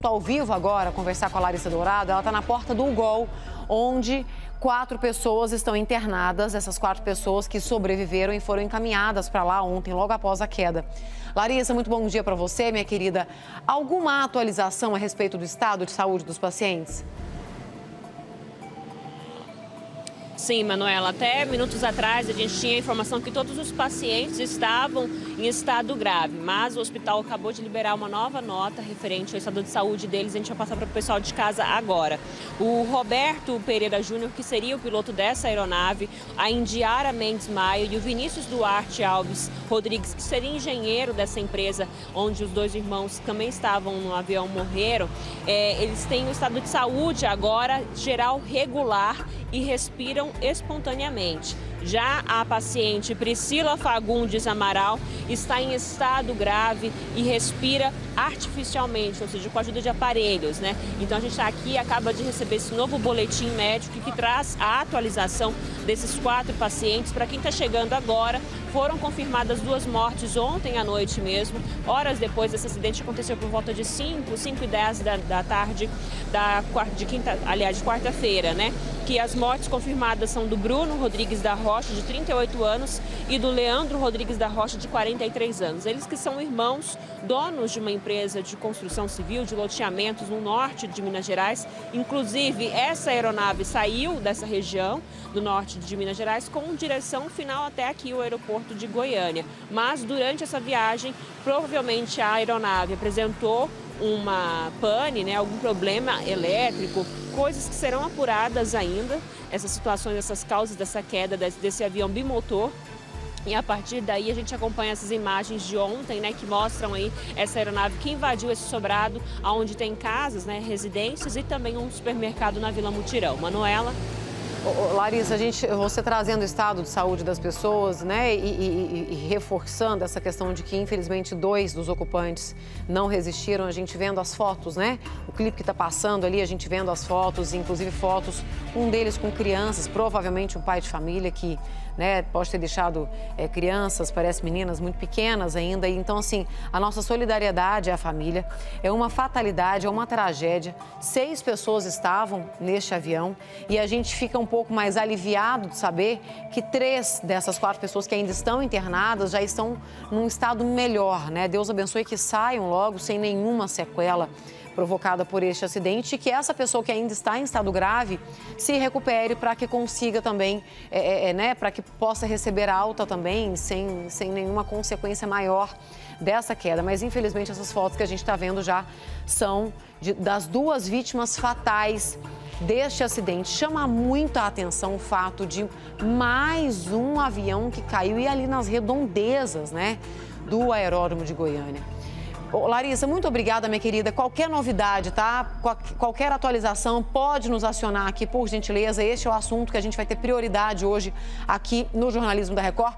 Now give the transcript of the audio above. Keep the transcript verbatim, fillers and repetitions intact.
Estou ao vivo agora, conversar com a Larissa Dourado. Ela está na porta do U G O L, onde quatro pessoas estão internadas. Essas quatro pessoas que sobreviveram e foram encaminhadas para lá ontem, logo após a queda. Larissa, muito bom dia para você, minha querida. Alguma atualização a respeito do estado de saúde dos pacientes? Sim, Manuela, até minutos atrás a gente tinha a informação que todos os pacientes estavam em estado grave, mas o hospital acabou de liberar uma nova nota referente ao estado de saúde deles. A gente vai passar para o pessoal de casa agora. O Roberto Pereira Júnior, que seria o piloto dessa aeronave, a Indiara Mendes Maia e o Vinícius Duarte Alves Rodrigues, que seria engenheiro dessa empresa, onde os dois irmãos também estavam no avião, morreram. É, eles têm um estado de saúde agora geral regular e respiram espontaneamente. Já a paciente Priscila Fagundes Amaral está em estado grave e respira artificialmente, ou seja, com a ajuda de aparelhos, né? Então a gente está aqui, acaba de receber esse novo boletim médico que traz a atualização desses quatro pacientes. Para quem está chegando agora, foram confirmadas duas mortes ontem à noite mesmo. Horas depois desse acidente, aconteceu por volta de cinco, cinco e dez da, da tarde da, de quinta, aliás, de quarta-feira, né? Que as mortes confirmadas são do Bruno Rodrigues da Rocha, de trinta e oito anos, e do Leandro Rodrigues da Rocha, de quarenta e três anos. Eles que são irmãos, donos de uma empresa de construção civil, de loteamentos no norte de Minas Gerais. Inclusive, essa aeronave saiu dessa região do norte de Minas Gerais com direção final até aqui, o aeroporto de Goiânia. Mas durante essa viagem, provavelmente a aeronave apresentou uma pane, né, algum problema elétrico, coisas que serão apuradas ainda, essas situações, essas causas dessa queda desse, desse avião bimotor. E a partir daí a gente acompanha essas imagens de ontem, né, que mostram aí essa aeronave que invadiu esse sobrado, onde tem casas, né, residências e também um supermercado na Vila Mutirão. Manuela? Ô, Larissa, a gente, você trazendo o estado de saúde das pessoas, né, e, e, e reforçando essa questão de que, infelizmente, dois dos ocupantes não resistiram, a gente vendo as fotos, né, o clipe que está passando ali, a gente vendo as fotos, inclusive fotos, um deles com crianças, provavelmente um pai de família que, né, pode ter deixado é, crianças, parece meninas muito pequenas ainda. Então, assim, a nossa solidariedade à família. É uma fatalidade, é uma tragédia. Seis pessoas estavam neste avião e a gente fica um pouco mais aliviado de saber que três dessas quatro pessoas que ainda estão internadas já estão num estado melhor, né? Deus abençoe que saiam logo sem nenhuma sequela provocada por este acidente, e que essa pessoa que ainda está em estado grave se recupere para que consiga também, é, é, né, para que possa receber alta também, sem, sem nenhuma consequência maior dessa queda. Mas, infelizmente, essas fotos que a gente está vendo já são de, das duas vítimas fatais deste acidente. Chama muito a atenção o fato de mais um avião que caiu e ali nas redondezas, né, do aeródromo de Goiânia. Ô, Larissa, muito obrigada, minha querida. Qualquer novidade, tá? Qualquer atualização, pode nos acionar aqui, por gentileza. Este é o assunto que a gente vai ter prioridade hoje aqui no Jornalismo da Record.